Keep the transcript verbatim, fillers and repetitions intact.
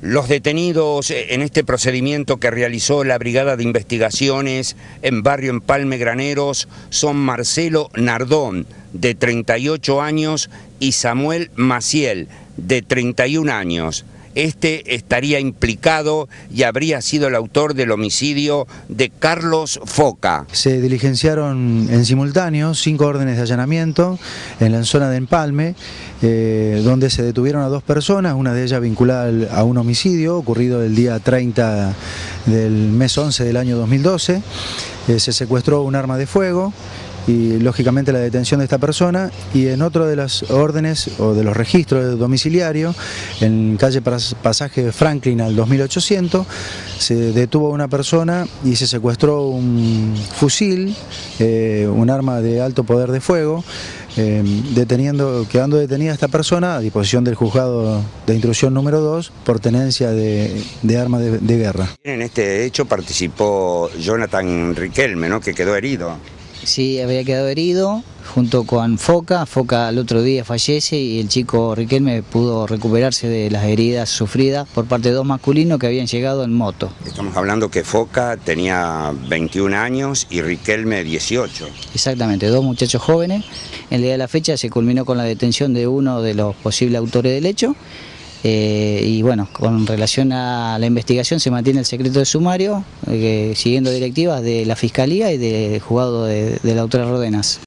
Los detenidos en este procedimiento que realizó la Brigada de Investigaciones en Barrio Empalme Graneros son Marcelo Nardón, de treinta y ocho años, y Samuel Maciel, de treinta y un años. Este estaría implicado y habría sido el autor del homicidio de Carlos Foca. Se diligenciaron en simultáneo cinco órdenes de allanamiento en la zona de Empalme, eh, donde se detuvieron a dos personas, una de ellas vinculada a un homicidio ocurrido el día treinta del mes once del año dos mil doce. Eh, se secuestró un arma de fuego y lógicamente la detención de esta persona, y en otro de las órdenes o de los registros domiciliarios, en calle Pasaje Franklin al dos mil ochocientos, se detuvo a una persona y se secuestró un fusil, eh, un arma de alto poder de fuego, eh, deteniendo, quedando detenida esta persona a disposición del juzgado de instrucción número dos por tenencia de, de arma de, de guerra. En este hecho participó Jonathan Riquelme, ¿no?, que quedó herido. Sí, había quedado herido junto con Foca. Foca al otro día fallece y el chico Riquelme pudo recuperarse de las heridas sufridas por parte de dos masculinos que habían llegado en moto. Estamos hablando que Foca tenía veintiún años y Riquelme dieciocho. Exactamente, dos muchachos jóvenes. El día de la fecha se culminó con la detención de uno de los posibles autores del hecho. Eh, y bueno, con relación a la investigación se mantiene el secreto de sumario, eh, siguiendo directivas de la Fiscalía y del juzgado de, de la autora Rodenas.